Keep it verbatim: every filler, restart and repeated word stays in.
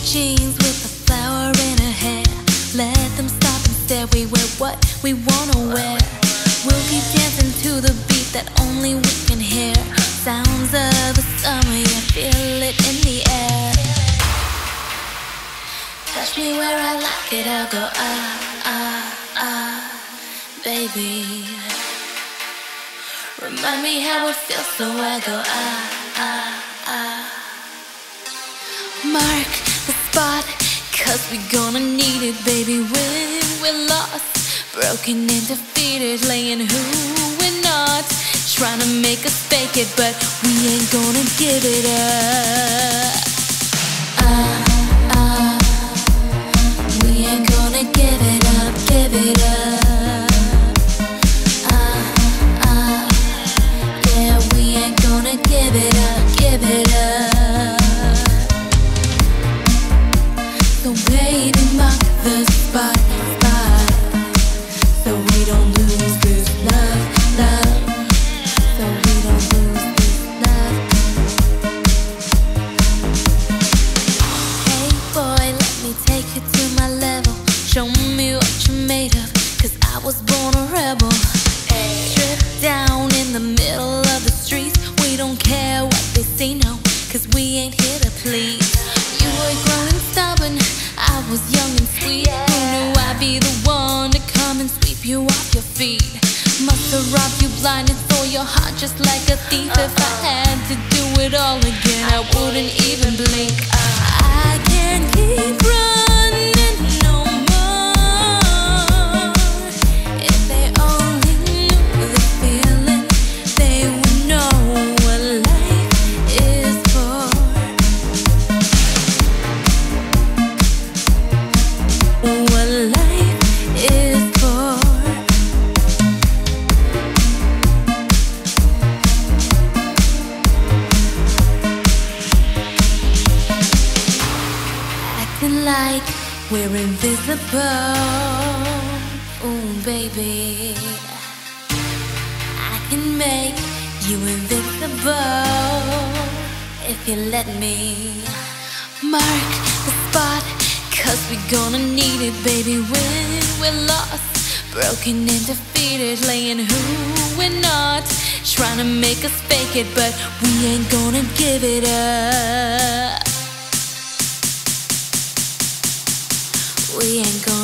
jeans with a flower in her hair. Let them stop and stare. We wear what we wanna wear. We'll keep dancing to the beat that only we can hear. Sounds of the summer, you feel it in the air. Touch me where I like it, I'll go ah, ah, ah, baby. Remind me how it feels, so I go ah, ah, ah. Mark the spot, cause we gonna need it, baby. When we're lost, broken and defeated, laying who we're not, trying to make us fake it, but we ain't gonna give it up. Ah, ah, we ain't gonna give it up, give it up. Ah, ah, yeah, we ain't gonna give it up, give it up. So baby, mark the spot, spot, so we don't lose this love, love, so we don't lose this love. Hey boy, let me take you to my level. Show me what you're made of, cause I was born a rebel. Strip down in the middle of the streets. We don't care what they say, no, cause we ain't here to please. You were growing stubborn, I was young and sweet. Who knew I'd be the one to come and sweep you off your feet? Must have robbed you blind and stole your heart just like a thief. If I had to do it all again, I wouldn't even blink. I can't keep running no more. If they only knew the feeling, they would know what life is for. What life is for. Acting like we're invisible. Ooh, baby, I can make you invincible if you let me. Mark the spot, cause we gonna need it, baby. When we're lost, broken and defeated, laying who we're not, trying to make us fake it, but we ain't gonna give it up. We ain't gonna